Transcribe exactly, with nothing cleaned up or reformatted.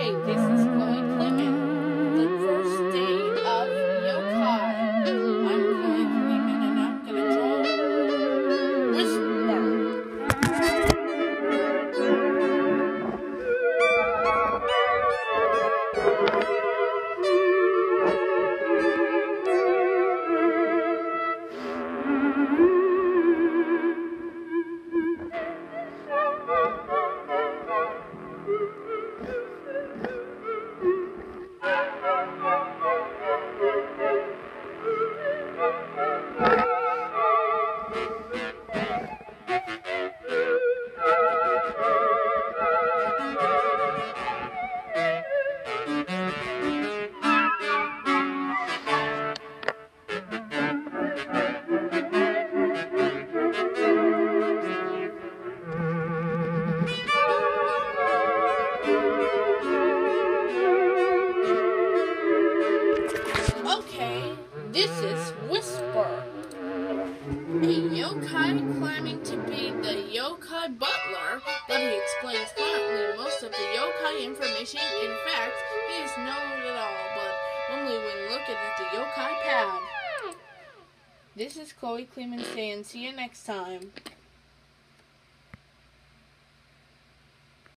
Hi, this is Chloe Clement, the first day of yokai. I'm Chloe Clement and I'm gonna draw Whisper. Okay, this is Whisper, a yokai claiming to be the yokai butler, but he explains fluently most of the yokai information. In fact, he is known at all, but only when looking at the yokai pad. This is Chloe Clement saying, see you next time.